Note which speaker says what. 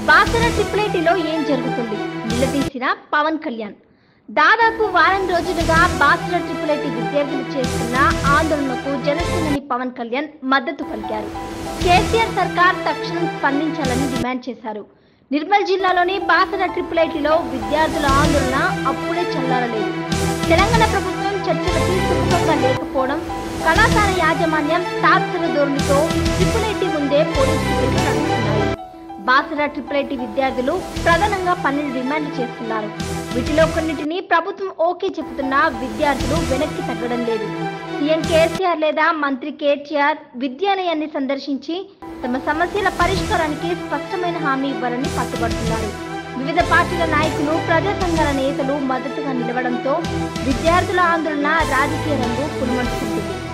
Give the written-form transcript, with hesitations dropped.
Speaker 1: Basara triple ఏం జరుగుతుంది నిలదీసిన పవన్ కళ్యాణ్. దాదాపు వారం రోజులుగా బాసర ట్రిపుల్ విద్యార్థులు చేస్తున్న ఆందోళనకు జనసేనాని పవన్ కళ్యాణ్ మద్దతు పలికారు. కేసీఆర్ సర్కార్ తక్షణం స్పందించాలని డిమాండ్ చేశారు. నిర్మల్ జిల్లాలోని బాసర ట్రిపుల్ విద్యార్థుల ఆందోళన అప్పుడే చల్లారలేదు. తెలంగాణ ప్రభుత్వం చర్చలకి సుముఖంగా లేకపోవడం, కళాశాల యాజమాన్యం తాత్సర ధోరణితో ట్రిపుల్ ముందే పోలీసులు నడుస్తున్నాయి. బాసర ట్రిపుల్ విద్యార్థులు ప్రధానంగా 12 డిమాండ్లు చేస్తున్నారు. వీటిలో కొన్నింటిని ప్రభుత్వం ఓకే చెబుతున్నా విద్యార్థులు వెనక్కి తగ్గడం లేదు. సీఎం కేసీఆర్ లేదా మంత్రి కేటీఆర్ విద్యాలయాన్ని సందర్శించి తమ సమస్యల పరిష్కారానికి స్పష్టమైన హామీ ఇవ్వాలని పట్టుబడుతున్నారు. వివిధ పార్టీల నాయకులు, ప్రజా సంఘాల నేతలు మద్దతుగా నిలవడంతో విద్యార్థుల ఆందోళన రాజకీయ రంగు పులుమంటుకుంటుంది.